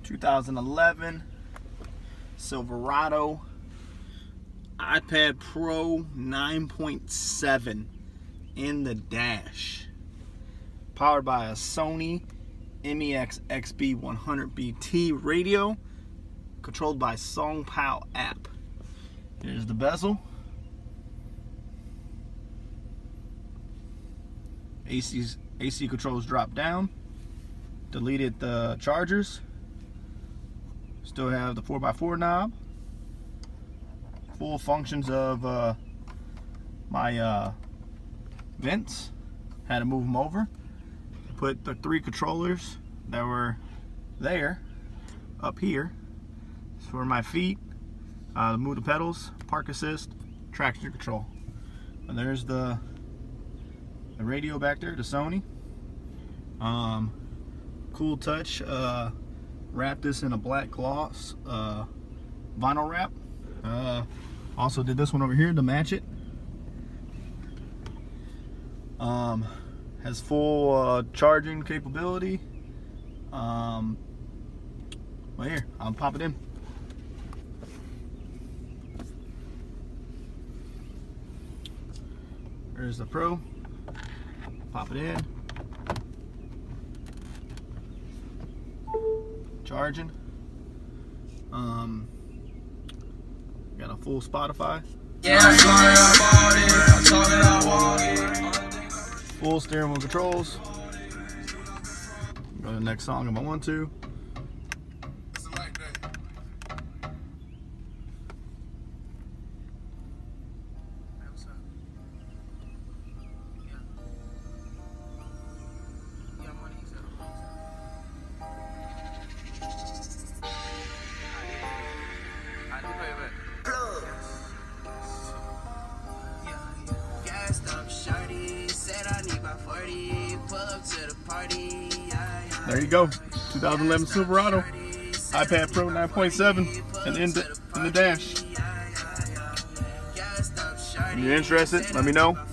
2011 Silverado iPad Pro 9.7 in the dash. Powered by a Sony MEX XB100BT radio. Controlled by SongPal app. Here's the bezel. AC controls drop down. Deleted the chargers. Still have the 4x4 knob. Full functions of my vents. Had to move them over. Put the 3 controllers that were there up here. For my feet, move the pedals, park assist, traction control. And there's the radio back there, the Sony. Cool touch. Wrapped this in a black gloss vinyl wrap. Also did this one over here to match it. Has full charging capability. Well, here, I'll pop it in. There's the Pro. Pop it in. Charging. Got a full Spotify. Full steering wheel controls. Go to the next song if I want to. There you go, 2011 Silverado, iPad Pro 9.7, and in the dash. If you're interested, let me know.